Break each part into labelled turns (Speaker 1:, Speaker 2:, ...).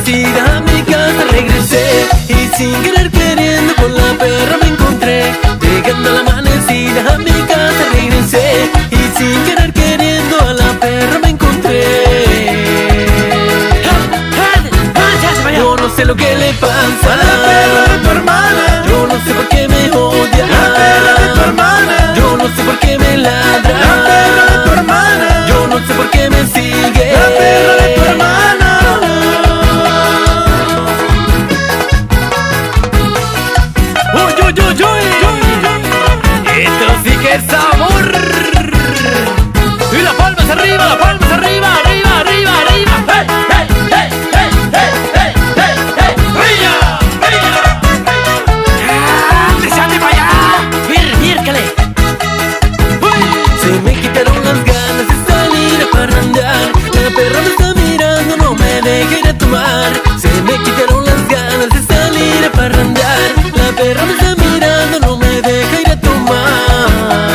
Speaker 1: amanecida a mi casa regresé, y sin querer queriendo con la perra me encontré. Llegando a la amanecida a mi casa regresé, y sin querer queriendo a la perra me encontré. Yo no sé lo que le pasa
Speaker 2: a la perra de tu hermana.
Speaker 1: Yo no sé por qué me odia
Speaker 2: La perra de tu hermana.
Speaker 1: Yo no sé por qué me ladra
Speaker 2: La perra de tu hermana.
Speaker 1: Yo no sé por qué me sigue
Speaker 2: La perra de tu hermana.
Speaker 1: ¡Uy, uy, uy, uy! Esto sí que es amor. Y las palmas arriba, las palmas arriba, arriba, arriba, arriba. ¡Hey, hey, hey, hey, hey, hey, hey, hey! ¡Brilla, brilla! ¡Desate para allá! ¡Miércale! Se me quitaron las ganas de salir a parrandear. La perra me está mirando, no me deja ir a tomar. Se me quitaron las ganas de salir a parrandear. La perra me está mirando, no me deja ir a tomar.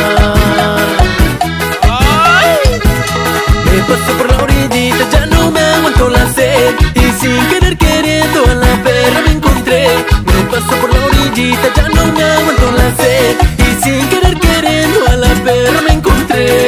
Speaker 1: ¡Ay! Me paso por la orillita, ya no me aguanto la sed, y sin querer queriendo a la perra me encontré. Me paso por la orillita, ya no me aguanto la sed, y sin querer queriendo a la perra me encontré.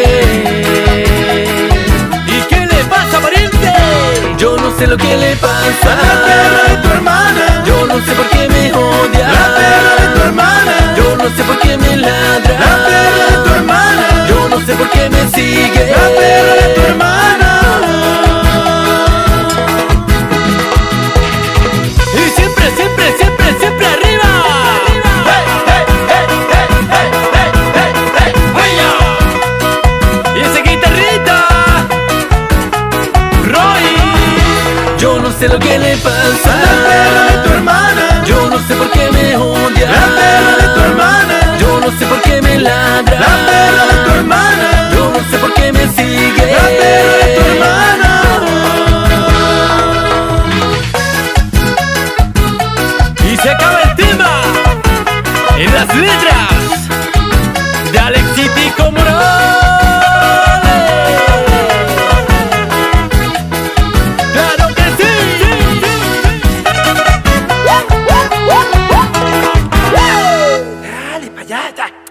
Speaker 1: ¿Y qué le pasa, pariente? Yo no sé lo que le pasa
Speaker 2: A la perra de tu hermana.
Speaker 1: Yo no sé por qué me odia
Speaker 2: La perra de tu hermana.
Speaker 1: Yo no sé por qué me ladra
Speaker 2: La perra de tu hermana.
Speaker 1: Yo no sé por qué me sigue
Speaker 2: La perra de tu hermana.
Speaker 1: Y siempre, siempre, siempre, siempre arriba. ¡Hey, hey, hey, hey, hey, hey, hey, hey! ¡Vaya! Y ese guitarrita, Roy. Yo no sé lo que le pasa
Speaker 2: A la perra de tu hermana.
Speaker 1: Yo no sé por qué me odia
Speaker 2: La perra de tu hermana.
Speaker 1: Yo no sé por qué me ladra
Speaker 2: La perra de tu hermana.
Speaker 1: Yo no sé por qué me sigue
Speaker 2: La perra de tu hermana.
Speaker 1: Y se acaba el tema en las letras de Alexitico Morales. ¡Claro que sí!
Speaker 2: Dale, pa' allá, ya.